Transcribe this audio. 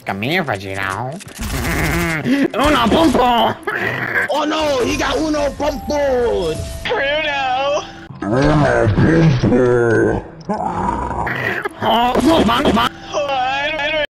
Come here, Vegino. Uno Pumpo! Oh no, he got Uno Pumpo! Oh, come on.